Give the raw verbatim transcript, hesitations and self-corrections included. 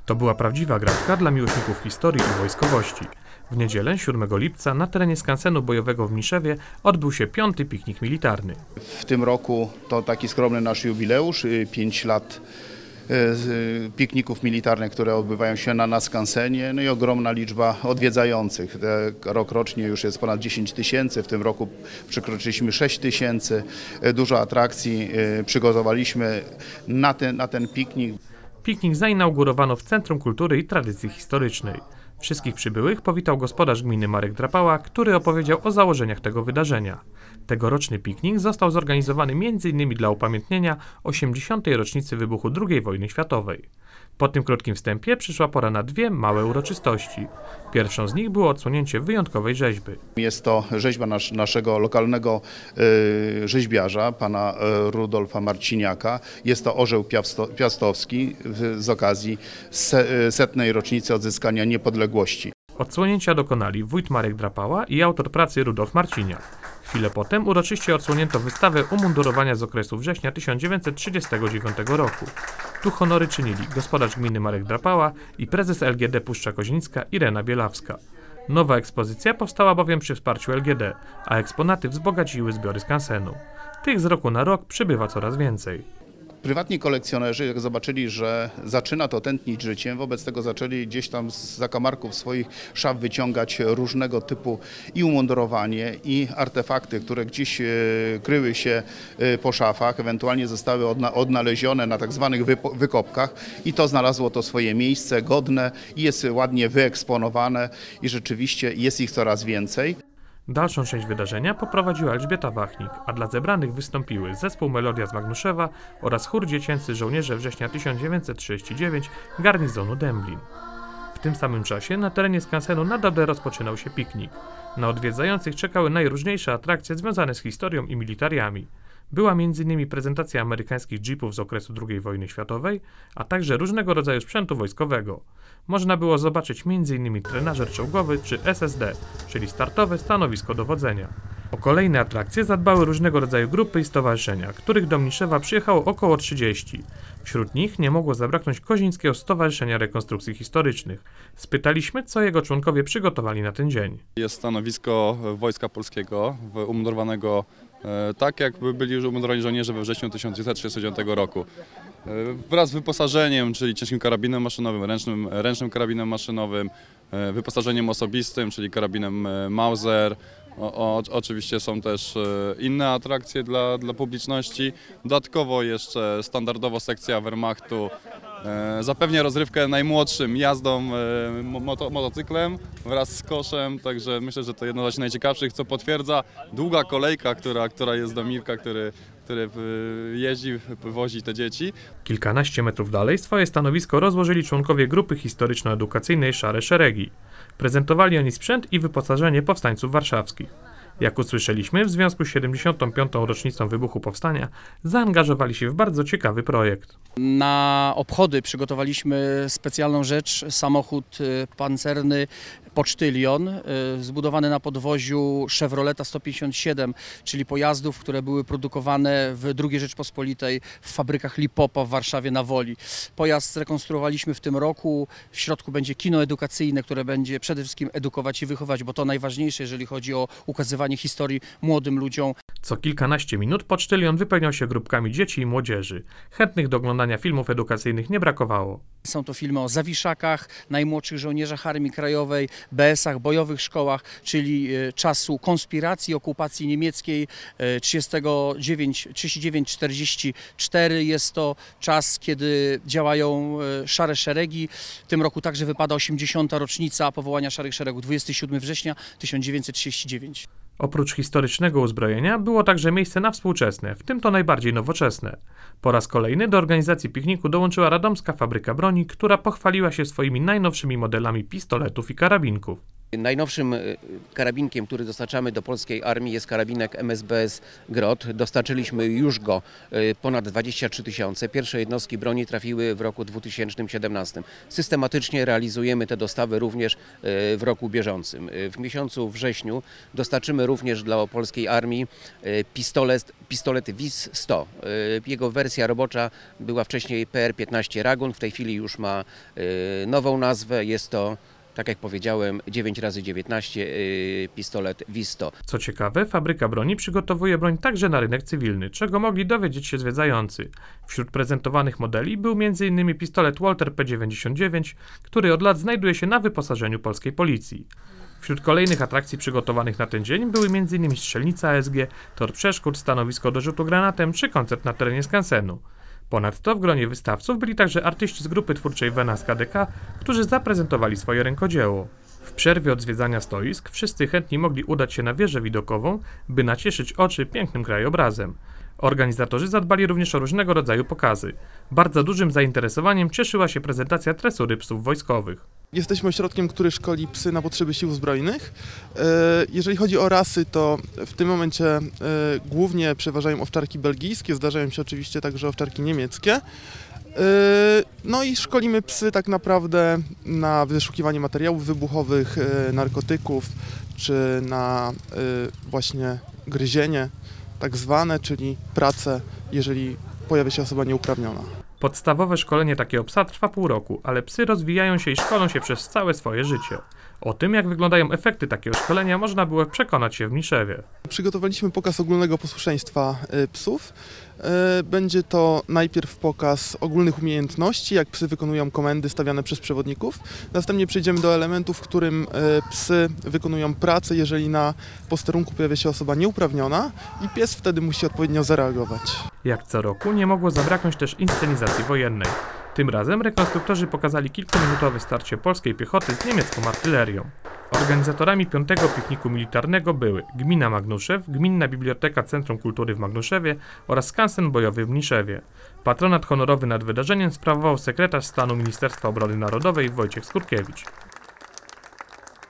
To była prawdziwa gratka dla miłośników historii i wojskowości. W niedzielę, siódmego lipca, na terenie skansenu bojowego w Mniszewie odbył się piąty piknik militarny. W tym roku to taki skromny nasz jubileusz, pięć lat pikników militarnych, które odbywają się na, na skansenie, no i ogromna liczba odwiedzających. Rokrocznie już jest ponad dziesięć tysięcy, w tym roku przekroczyliśmy sześć tysięcy. Dużo atrakcji przygotowaliśmy na ten, na ten piknik. Piknik zainaugurowano w Centrum Kultury i Tradycji Historycznej. Wszystkich przybyłych powitał gospodarz gminy Marek Drapała, który opowiedział o założeniach tego wydarzenia. Tegoroczny piknik został zorganizowany między innymi dla upamiętnienia osiemdziesiątej rocznicy wybuchu drugiej wojny światowej. Po tym krótkim wstępie przyszła pora na dwie małe uroczystości. Pierwszą z nich było odsłonięcie wyjątkowej rzeźby. Jest to rzeźba nas, naszego lokalnego y, rzeźbiarza, pana y, Rudolfa Marciniaka. Jest to orzeł piasto, piastowski w, z okazji se, setnej rocznicy odzyskania niepodległości. Odsłonięcia dokonali wójt Marek Drapała i autor pracy Rudolf Marciniak. Chwilę potem uroczyście odsłonięto wystawę umundurowania z okresu września tysiąc dziewięćset trzydziestego dziewiątego roku. Tu honory czynili gospodarz gminy Marek Drapała i prezes L G D Puszcza Koźnicka Irena Bielawska. Nowa ekspozycja powstała bowiem przy wsparciu L G D, a eksponaty wzbogaciły zbiory skansenu. Tych z roku na rok przybywa coraz więcej. Prywatni kolekcjonerzy, jak zobaczyli, że zaczyna to tętnić życiem, wobec tego zaczęli gdzieś tam z zakamarków swoich szaf wyciągać różnego typu i umundurowanie, i artefakty, które gdzieś kryły się po szafach, ewentualnie zostały odnalezione na tak zwanych wykopkach i to znalazło to swoje miejsce godne i jest ładnie wyeksponowane i rzeczywiście jest ich coraz więcej. Dalszą część wydarzenia poprowadziła Elżbieta Wachnik, a dla zebranych wystąpiły zespół Melodia z Magnuszewa oraz chór dziecięcy Żołnierze Września tysiąc dziewięćset trzydziestego dziewiątego garnizonu Dęblin. W tym samym czasie na terenie skansenu na dobre rozpoczynał się piknik. Na odwiedzających czekały najróżniejsze atrakcje związane z historią i militariami. Była między innymi prezentacja amerykańskich jeepów z okresu drugiej wojny światowej, a także różnego rodzaju sprzętu wojskowego. Można było zobaczyć między innymi trenażer czołgowy czy S S D, czyli startowe stanowisko dowodzenia. O kolejne atrakcje zadbały różnego rodzaju grupy i stowarzyszenia, których do Mniszewa przyjechało około trzydzieści. Wśród nich nie mogło zabraknąć Kozińskiego Stowarzyszenia Rekonstrukcji Historycznych. Spytaliśmy, co jego członkowie przygotowali na ten dzień. Jest stanowisko Wojska Polskiego, umundurowanego tak, jakby byli już umundurowani żołnierze we wrześniu tysiąc dziewięćset trzydziestego dziewiątego roku. Wraz z wyposażeniem, czyli ciężkim karabinem maszynowym, ręcznym, ręcznym karabinem maszynowym, wyposażeniem osobistym, czyli karabinem Mauser. O, o, oczywiście są też inne atrakcje dla, dla publiczności. Dodatkowo jeszcze standardowo sekcja Wehrmachtu e, zapewnia rozrywkę najmłodszym jazdą e, moto, motocyklem wraz z koszem, także myślę, że to jedno z najciekawszych, co potwierdza długa kolejka, która, która jest do Mirka, który, który jeździ, wozi te dzieci. Kilkanaście metrów dalej swoje stanowisko rozłożyli członkowie grupy historyczno-edukacyjnej Szare Szeregi. Prezentowali oni sprzęt i wyposażenie powstańców warszawskich. Jak usłyszeliśmy, w związku z siedemdziesiątą piątą rocznicą wybuchu powstania zaangażowali się w bardzo ciekawy projekt. Na obchody przygotowaliśmy specjalną rzecz, samochód pancerny Pocztylion, zbudowany na podwoziu Chevroleta sto pięćdziesiąt siedem, czyli pojazdów, które były produkowane w drugiej Rzeczpospolitej w fabrykach Lipopa w Warszawie na Woli. Pojazd zrekonstruowaliśmy w tym roku. W środku będzie kino edukacyjne, które będzie przede wszystkim edukować i wychować, bo to najważniejsze, jeżeli chodzi o ukazywanie historii młodym ludziom. Co kilkanaście minut Pocztylion wypełniał się grupkami dzieci i młodzieży. Chętnych do oglądania filmów edukacyjnych nie brakowało. Są to filmy o zawiszakach, najmłodszych żołnierzach Armii Krajowej, B S-ach, bojowych szkołach, czyli czasu konspiracji, okupacji niemieckiej trzydziestego dziewiątego czterdziestego czwartego. Jest to czas, kiedy działają Szare Szeregi. W tym roku także wypada osiemdziesiąta rocznica powołania Szarych Szeregów, dwudziestego siódmego września tysiąc dziewięćset trzydziestego dziewiątego. Oprócz historycznego uzbrojenia było także miejsce na współczesne, w tym to najbardziej nowoczesne. Po raz kolejny do organizacji pikniku dołączyła Radomska Fabryka Broni, która pochwaliła się swoimi najnowszymi modelami pistoletów i karabinków. Najnowszym karabinkiem, który dostarczamy do polskiej armii, jest karabinek M S B S Grot. Dostarczyliśmy już go ponad dwadzieścia trzy tysiące. Pierwsze jednostki broni trafiły w roku dwa tysiące siedemnastym. Systematycznie realizujemy te dostawy również w roku bieżącym. W miesiącu wrześniu dostarczymy również dla polskiej armii pistolet, pistolet W I S sto. Jego wersja robocza była wcześniej P R piętnaście Ragun, w tej chwili już ma nową nazwę. Jest to, tak jak powiedziałem, dziewięć razy dziewiętnaście yy, pistolet W I S sto. Co ciekawe, fabryka broni przygotowuje broń także na rynek cywilny, czego mogli dowiedzieć się zwiedzający. Wśród prezentowanych modeli był między innymi pistolet Walther P dziewięćdziesiąt dziewięć, który od lat znajduje się na wyposażeniu polskiej policji. Wśród kolejnych atrakcji przygotowanych na ten dzień były między innymi strzelnica A S G, tor przeszkód, stanowisko do rzutu granatem czy koncert na terenie skansenu. Ponadto w gronie wystawców byli także artyści z grupy twórczej Wena z K D K, którzy zaprezentowali swoje rękodzieło. W przerwie od zwiedzania stoisk wszyscy chętni mogli udać się na wieżę widokową, by nacieszyć oczy pięknym krajobrazem. Organizatorzy zadbali również o różnego rodzaju pokazy. Bardzo dużym zainteresowaniem cieszyła się prezentacja tresury psów wojskowych. Jesteśmy ośrodkiem, który szkoli psy na potrzeby sił zbrojnych. Jeżeli chodzi o rasy, to w tym momencie głównie przeważają owczarki belgijskie, zdarzają się oczywiście także owczarki niemieckie. No i szkolimy psy tak naprawdę na wyszukiwanie materiałów wybuchowych, narkotyków, czy na właśnie gryzienie tak zwane, czyli pracę, jeżeli pojawia się osoba nieuprawniona. Podstawowe szkolenie takiego psa trwa pół roku, ale psy rozwijają się i szkolą się przez całe swoje życie. O tym, jak wyglądają efekty takiego szkolenia, można było przekonać się w Mniszewie. Przygotowaliśmy pokaz ogólnego posłuszeństwa psów. Będzie to najpierw pokaz ogólnych umiejętności, jak psy wykonują komendy stawiane przez przewodników. Następnie przejdziemy do elementów, w którym psy wykonują pracę, jeżeli na posterunku pojawia się osoba nieuprawniona i pies wtedy musi odpowiednio zareagować. Jak co roku nie mogło zabraknąć też inscenizacji wojennej. Tym razem rekonstruktorzy pokazali kilkuminutowe starcie polskiej piechoty z niemiecką artylerią. Organizatorami piątego pikniku militarnego były Gmina Magnuszew, Gminna Biblioteka Centrum Kultury w Magnuszewie oraz skansen bojowy w Mniszewie. Patronat honorowy nad wydarzeniem sprawował sekretarz stanu Ministerstwa Obrony Narodowej Wojciech Skurkiewicz.